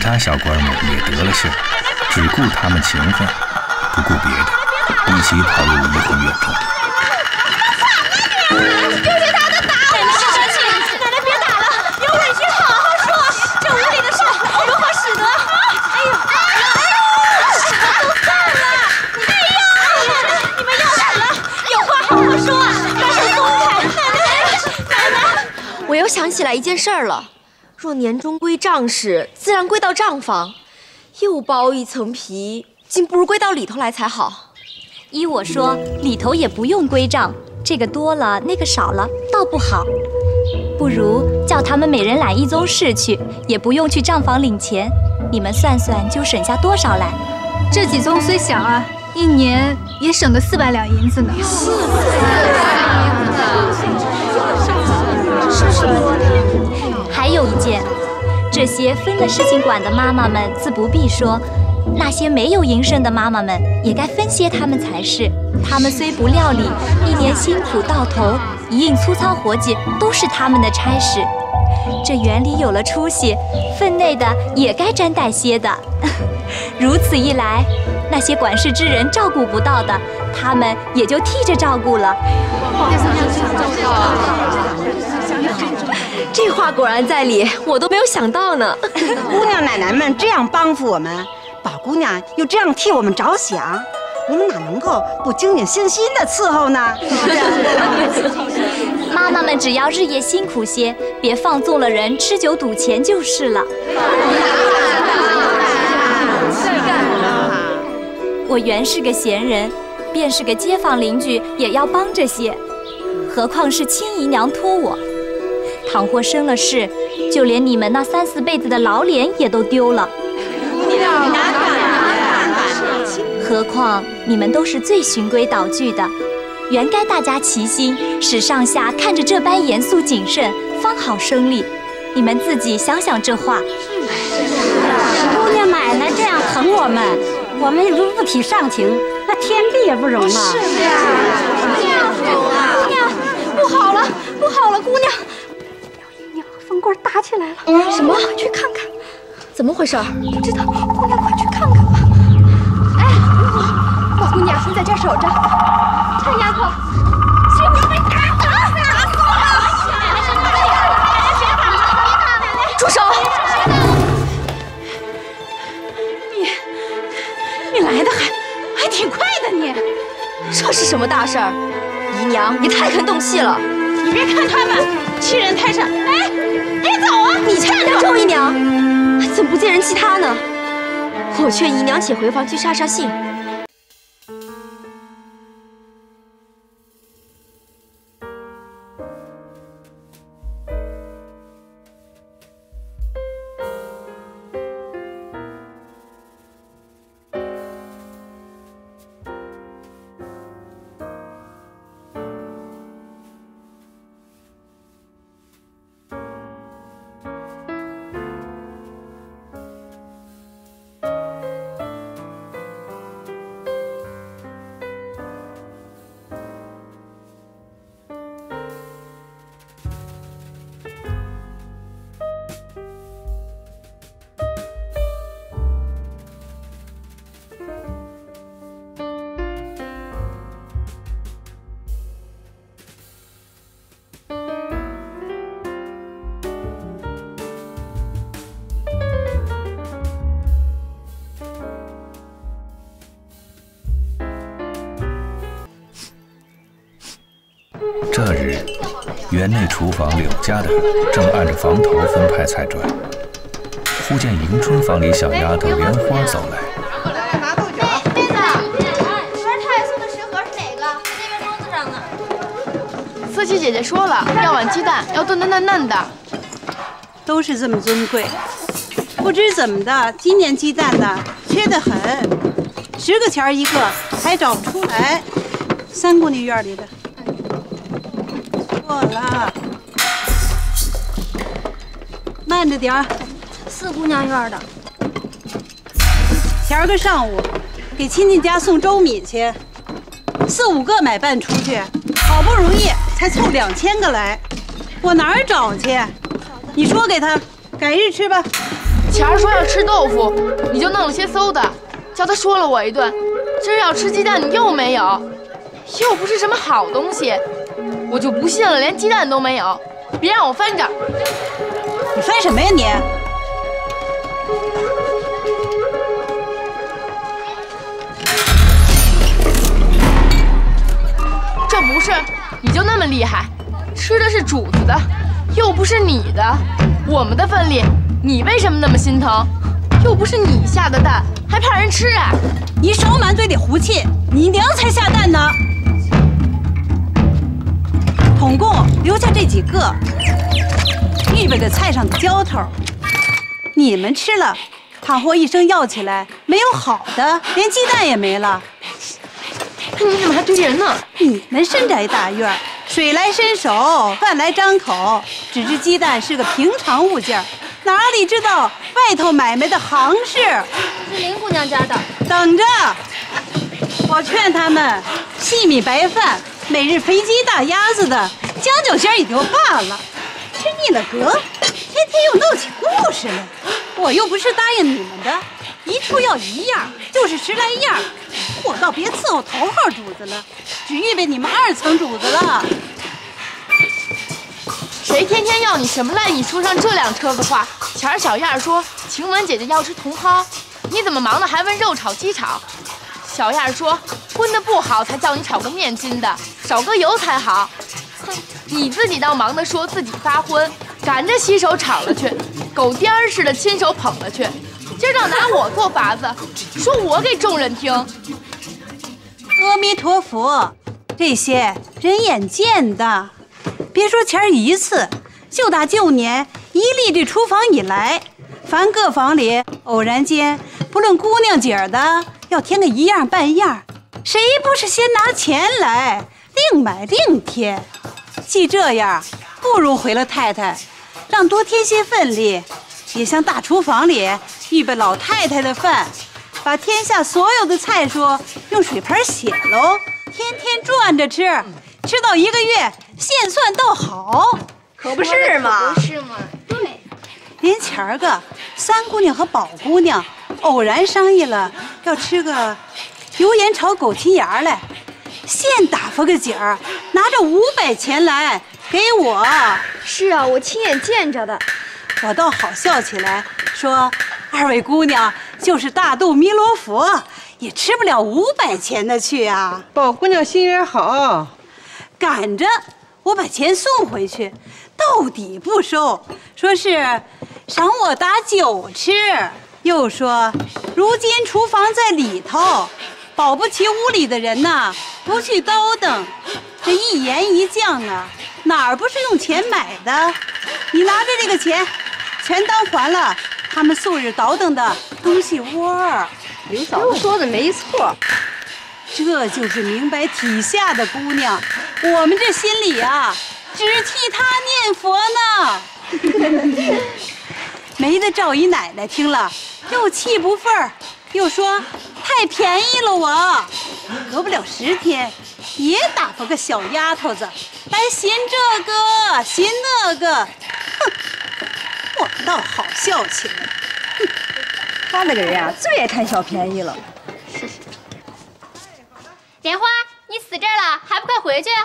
他小官们也得了信，只顾他们情分，不顾别的，一起跑入怡红院中。 就是他的打我！奶奶别生气，奶奶别打了，有委屈好好说。这无理的事如何使得？哎呦，手都散了！哎呦，你们又死了！有话好好说，把手松开！奶奶， 我又想起来一件事儿了。若年终归账时，自然归到账房；又剥一层皮，竟不如归到里头来才好。 依我说，里头也不用归账，这个多了，那个少了，倒不好。不如叫他们每人揽一宗事去，也不用去账房领钱。你们算算，就省下多少来？ 这几宗虽小啊，一年也省得400两银子呢。 还有一件，这些分了事情管的妈妈们自不必说，那些没有营生的妈妈们也该分些他们才是。他们虽不料理，一年辛苦到头，一应粗糙活计都是他们的差事。这园里有了出息，分内的也该沾带些的。如此一来，那些管事之人照顾不到的，他们也就替着照顾了。 这话果然在理，我都没有想到呢。 姑娘奶奶们这样帮扶我们，宝姑娘又这样替我们着想，我们哪能够不精精心心的伺候呢？ 妈妈们只要日夜辛苦些，别放纵了人吃酒赌钱就是了。我原是个闲人，便是个街坊邻居，也要帮着些，何况是亲姨娘托我。倘或生了事，就连你们那3、4辈子的老脸也都丢了。何况你们都是最循规蹈矩的，原该大家齐心，使上下看着这般严肃谨慎，方好生力。你们自己想想这话。 姑娘奶奶这样疼我们，我们如不体上情，那天地也不容啊。 是呀，姑娘，不好了，不好了，姑娘！风棍打起来了！ 什么？ 去看看， 怎么回事？ 不知道，姑娘快去看看吧。哎，宝姑娘，你在这儿守着。臭丫头，谁不要被打死了？打死我了！ 住手！ 你来的还挺快的你。 这是什么大事儿？姨娘也太肯动气了。 你别看他们欺人太甚。哎，别走啊！ 你看着周姨娘，怎么不见人欺她呢？我劝姨娘且回房去捎信。 这日，园内厨房柳家的正按着房头分派菜砖，忽见迎春房里小丫头莲花走来。 妹子，你玩太送的食盒是哪个？在那边桌子上呢。 思琪姐姐说了，要碗鸡蛋，要炖得嫩嫩的。 都是这么尊贵，不知怎么的，今年鸡蛋呢缺得很，10个钱一个，还找不出来。3姑娘院里的。错了，慢着点儿。 4姑娘院的。 前个上午给亲戚家送粥米去，4、5个买办出去，好不容易才凑2000个来，我哪儿找去？你说给他，改日吃吧。 前儿说要吃豆腐，你就弄了些馊的，叫他说了我一顿。今儿要吃鸡蛋，你又没有，又不是什么好东西，我就不信了，连鸡蛋都没有。别让我翻着。 你翻什么呀你？ 这不是，你就那么厉害？吃的是主子的，又不是你的，我们的份里，你为什么那么心疼？又不是你下的蛋，还怕人吃啊？ 你少满嘴里胡气，你娘才下蛋呢！统共留下这几个，预备的菜上的浇头，你们吃了，倘或一声要起来，没有好的，连鸡蛋也没了。 你怎么还堆人呢？ 你们深宅大院，水来伸手，饭来张口，只知鸡蛋是个平常物件，哪里知道外头买卖的行市？ 是林姑娘家的。 等着，我劝他们细米白饭，每日肥鸡大鸭子的，将就些也就罢了，吃腻了嗝，天天又闹起故事来。我又不是答应你们的，一处要一样，就是10来样。我倒别伺候头号主子了，只预备你们2层主子了。 谁天天要你什么来？你说上这2车子话。前儿小燕说晴雯姐姐要吃茼蒿，你怎么忙的还问肉炒鸡炒？小燕说荤的不好，才叫你炒个面筋的，少搁油才好。哼，你自己倒忙的说自己发荤，赶着洗手炒了去，狗颠儿似的亲手捧了去。今儿倒拿我做法子，说我给众人听。 阿弥陀佛，这些人眼见的，别说前儿一次，就打旧年一立这厨房以来，凡各房里偶然间，不论姑娘姐儿的，要添个一样半样，谁不是先拿钱来，另买另添？既这样，不如回了太太，让多添些份力，也向大厨房里预备老太太的饭，把天下所有的菜蔬用水盆写喽，天天转着吃，吃到1个月，现算倒好， 可不是嘛？ 不是嘛？ 对，连前儿个三姑娘和宝姑娘偶然商议了，要吃个油盐炒枸杞芽来，现打发个姐儿拿着500钱来给我。 是啊，我亲眼见着的。 我倒好笑起来，说2位姑娘就是大肚弥罗佛，也吃不了500钱的去啊。 宝姑娘心眼好， 赶着我把钱送回去，到底不收，说是赏我打酒吃，又说如今厨房在里头，保不齐屋里的人呐不去叨噔，这一盐一酱啊，哪儿不是用钱买的？你拿着这个钱，全当还了他们素日倒腾的东西窝儿。 刘嫂子说的没错， 这就是明白体下的姑娘，我们这心里啊，只替她念佛呢。没得赵姨奶奶听了，又气不忿儿，又说太便宜了我。隔不了10天，也打发个小丫头子来寻这个寻那个，哼，我倒好笑起来。哼， 他那个人啊，最爱贪小便宜了。 莲花，你死这儿了，还不快回去？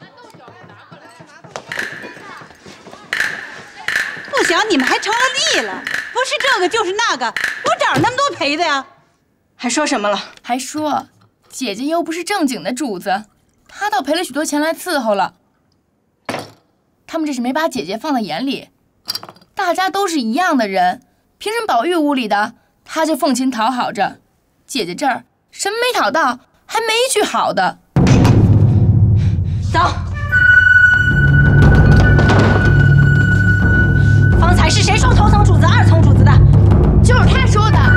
不想你们还成了例了，不是这个就是那个，我找那么多赔的呀？ 还说什么了？还说姐姐又不是正经的主子，她倒赔了许多钱来伺候了。他们这是没把姐姐放在眼里，大家都是一样的人，凭什么宝玉屋里的她就奉琴讨好着，姐姐这儿什么没讨到，还没一句好的。 走。方才是谁说头层主子、2层主子的？ 就是他说的。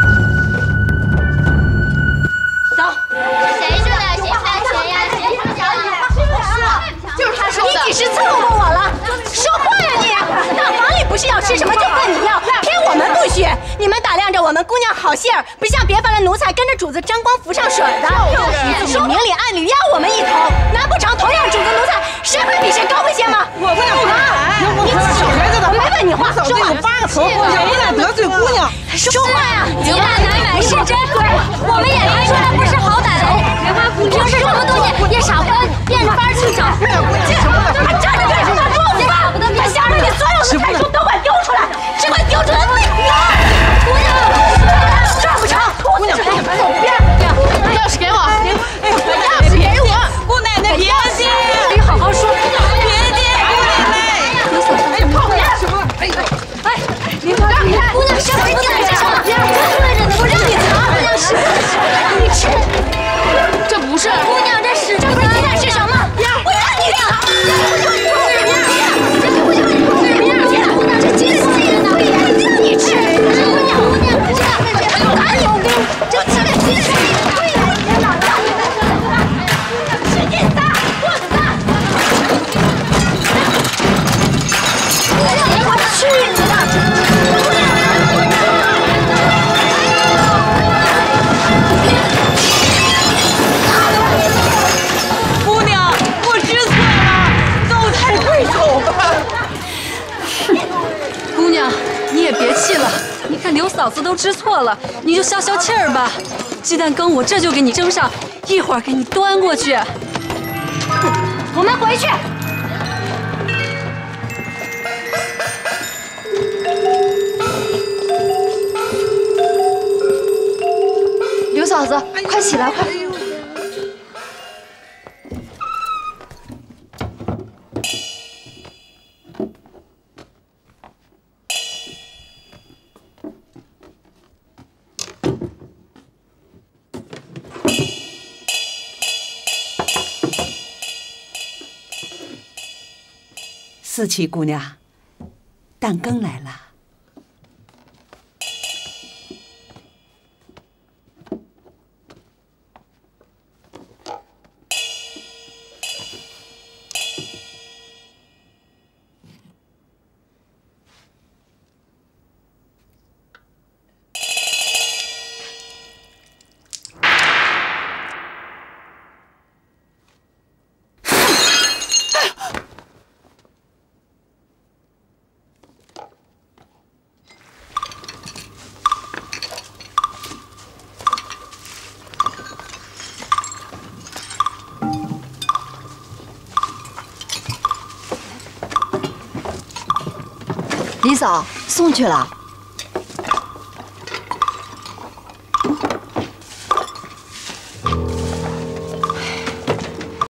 走。 谁说的？谁贪钱呀？谁说的？ 就是他说的。 你几时伺候过我了？说话呀你！大房里不是要吃什么就问你要，偏我们不许。你们打量着我们姑娘好性儿，不像别房的奴才跟着主子沾光浮上水的，你明里暗里压我们一头，难不成同样主子奴才谁会比谁高一些吗？ 我不能你小孩子的， 我没问你话， 嫂子有8个头，我不能得罪姑娘。 说话呀！ 鸡蛋奶奶是真贵，我们演员出来不识好歹的。平时什么东西也傻欢，变着法去找。 还站着干什么？我想让你所有的财物都快丢出来，只管丢出来最快。姑娘，这不成，姑娘，走边。 钥匙给我，钥匙给我。 姑奶奶别介， 你好好说， 别介，姑奶奶。 哎呀，跑别什么？哎，你快让开！姑娘，什么？姑娘是什么？我让你藏，你吃。 这不是。 姑娘，这屎，这不是鸡蛋是什么？我让你藏。这鸡蛋碎了呢，让你吃。姑娘，这哪有病？这鸡蛋碎了，对呀，天哪！使劲撒，给我撒！我去你的！ 姑娘，我知错了，走才快走吧。 姑娘，你也别气了，你看刘嫂子都知错了，你就消消气儿吧。鸡蛋羹我这就给你蒸上，一会儿给你端过去。 我们回去。 刘嫂子，快起来，快！ 思琪姑娘，蛋羹来了。 李嫂送去了。